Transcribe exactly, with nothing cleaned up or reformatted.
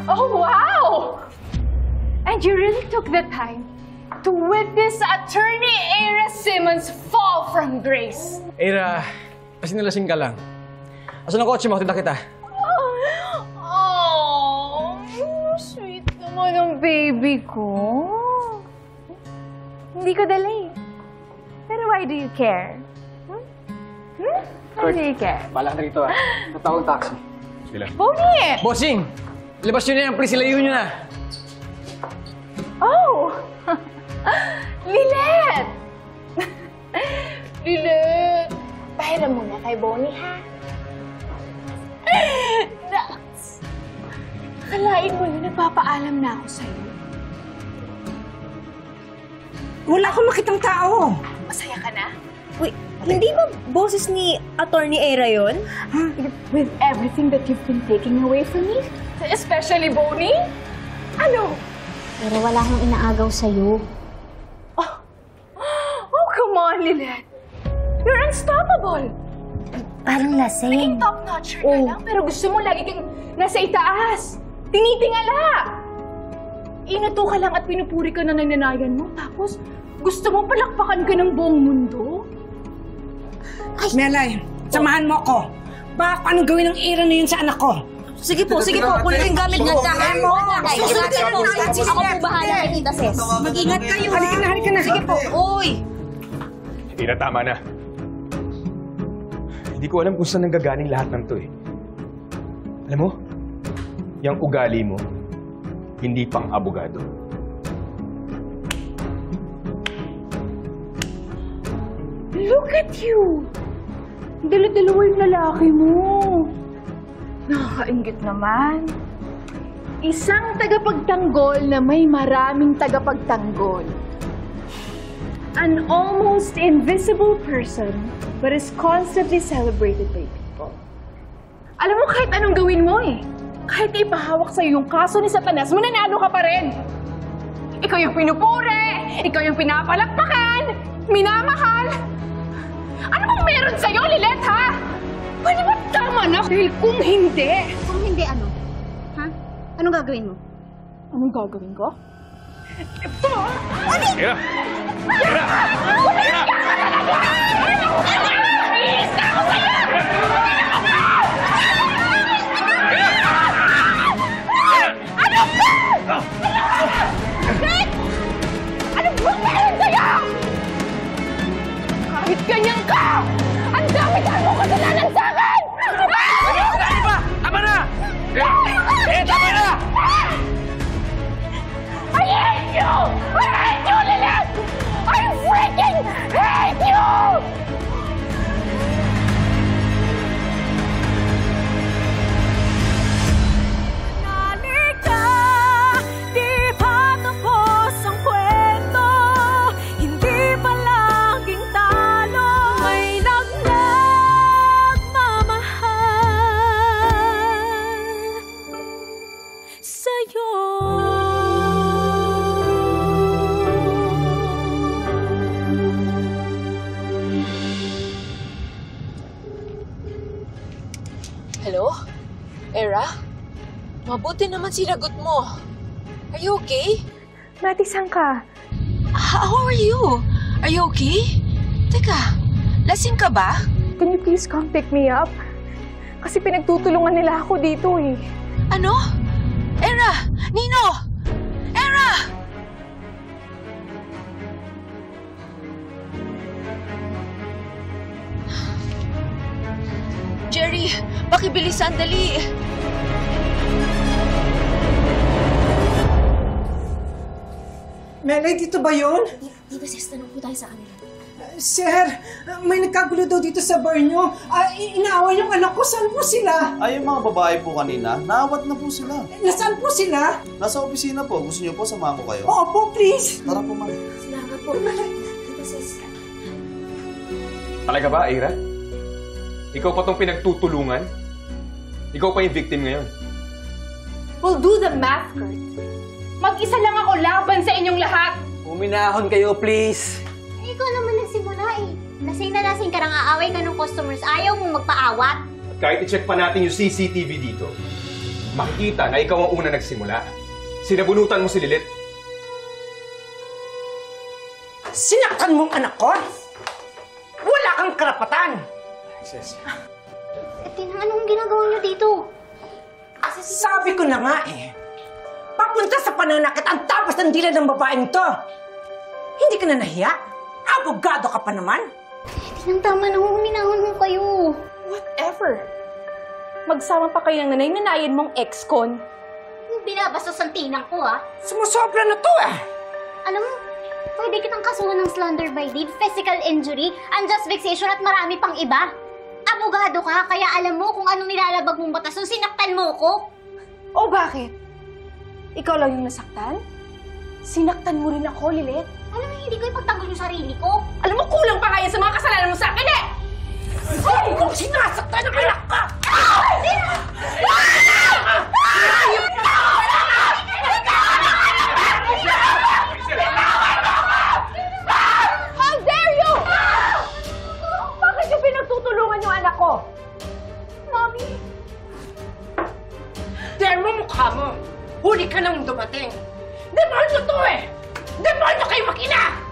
Oh, wow! And you really took the time to witness Attorney Eira Simmons fall from grace. Eira, kasi nalasing ka lang. Asan ang kotse mo? Tinda kita. Oh, sweet naman ang baby ko. Hindi ko dala eh. Pero why do you care? Hmm? Hmm? Why do you care? Bala ka rito ah. Tatawag taxi. Sila. Bonnie! Bossing! Labas nyo na yan. Please, ilayo nyo na. Oh! Lilet! Lilet! Pahiram mo na kay Bonnie, ha? Dax! Akalain mo na nagpapaalam na ako sa'yo. Wala akong makitang tao. Masaya ka na? Wait, hindi ba boses ni Attorney Eira yun? Huh? With everything that you've been taking away from me? Especially Bonnie? Ano? Pero wala akong inaagaw sa'yo. Oh, oh come on, Lilet. You're unstoppable. Parang lasing. Naging top-notcher ka Oh. lang, pero gusto mo lagi kang nasa itaas. Tinitingala. Inuto ka lang at pinupuri ka na nananayan mo, tapos gusto mo palakpakan ka ng buong mundo? Ay. Melay, samahan mo ko. Baka kung anong gawin ng Eira na yun sa anak ko. Sige po, sige po. Kunin yung gamit mo. Nagkahan mo. Susunod po. Ako po bahala kay Tita Ses. Mag-ingat kayo, ha? Halika na, halika na. Sige po. Uy! Eira, tama na. Hindi ko alam kung saan nanggagaling lahat ng to eh. Alam mo, yung ugali mo, hindi pang abogado. Look at you! Dala-dalawa yung lalaki mo. Nakakaingit naman. Isang tagapagtanggol na may maraming tagapagtanggol. An almost invisible person but is constantly celebrated by people. Alam mo, kahit anong gawin mo eh. Kahit ipahawak sa'yo yung kaso ni Satanas, mananalo ka pa rin. Ikaw yung pinupuri, ikaw yung pinapalakpakan, minamahal. Ano bang meron sa'yo, Lilet, ha? Pwede ba tama na? Dahil kung hindi... Kung hindi, ano? Ha? Anong gagawin mo? Anong gagawin ko? Eira! Eira! Eira! Inis na ako sa'yo! Ano ba? Rick! Ano ba meron sa'yo? Kahit ganyan ka! Ang dami-dami mo kasalanan sa akin! Dali pa! Tama na! Eh, tama na! I hate you! I hate you, Lilet! I freaking hate you! Hello? Eira? Mabuti naman sinagot mo. Are you okay? Mati, saan ka? How are you? Are you okay? Teka, lasing ka ba? Can you please come pick me up? Kasi pinagtutulungan nila ako dito eh. Ano? Eira! Nino! Eira! Jerry, pakibilisan, dali. Melay, dito ba yun? Tita Ses, tanong po tayo sa kanila. Sir, may nagkagulo daw dito sa bar nyo. Uh, inaaway yung anak ko. Saan po sila? Ay, yung mga babae po kanina, naawat na po sila. Nasaan po sila? Nasa opisina po. Gusto niyo po samahan ko kayo? Oo po, please. Tara po, ma'am. Salamat po. Tita Ses. Talaga ba, Eira? Ikaw pa tong pinagtutulungan? Ikaw pa yung victim ngayon? We'll do the math, Kurt. Mag-isa lang ako laban sa inyong lahat. Uminahon kayo, please. Eh, ikaw naman nagsimula eh. Lasing na lasing ka nang aaway ka ng customers. Ayaw mong magpaawat. At kahit i-check pa natin yung C C T V dito, makikita na ikaw ang una nagsimula. Sinabunutan mo si Lilith. Sinaktan mong anak ko? Wala kang karapatan! Alexis. Eh, Tina, anong ginagawa niyo dito? Sabi ko na nga eh, papunta sa pananakit ang tapas ng dila ng babaeng to. Hindi ka na nahiya? Abogado ka pa naman? Tinang tama na, huminahon mo kayo. Whatever. Magsama pa kayo ng nanay-nanayan mong ex-con. Binabastos ang tinang ko, ha? Sumusobra na to eh. Alam mo, pwede kitang kasuhan ng slander by deed, physical injury, unjust vexation at marami pang iba. Abogado ka, kaya alam mo kung anong nilalabag mong batas nung sinaktan mo ko. O bakit? Ikaw lang yung nasaktan? Sinaktan mo rin ako, Lilith. Alam mo, hindi ko ipagtanggol yung sarili ko. Alam mo, kulang pa nga yan sa mga kasalanan mo sa akin eh! Ay, kung sinasaktan ng anak ka! How dare you! Bakit yung pinagtutulungan yung anak ko? Mommy! Dahil mo mukha mo, huli ka nang dumating. Demonyo to eh! Demonyo kayo mag-ina!